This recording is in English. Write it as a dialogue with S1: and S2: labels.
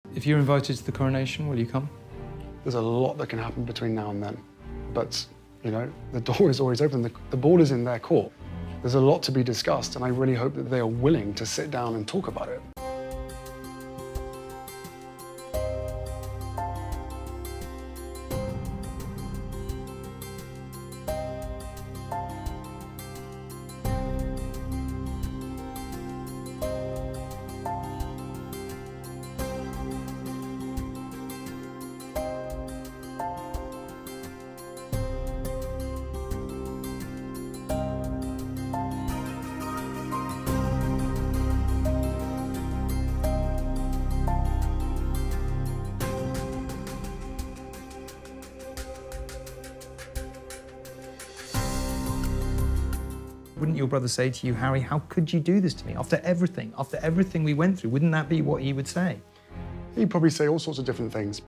S1: If you're invited to the coronation, will you come?
S2: There's a lot that can happen between now and then. But, you know, the door is always open. The ball is in their court. There's a lot to be discussed, and I really hope that they are willing to sit down and talk about it.
S1: Wouldn't your brother say to you, Harry, how could you do this to me? After everything we went through, wouldn't that be what he would say?
S2: He'd probably say all sorts of different things.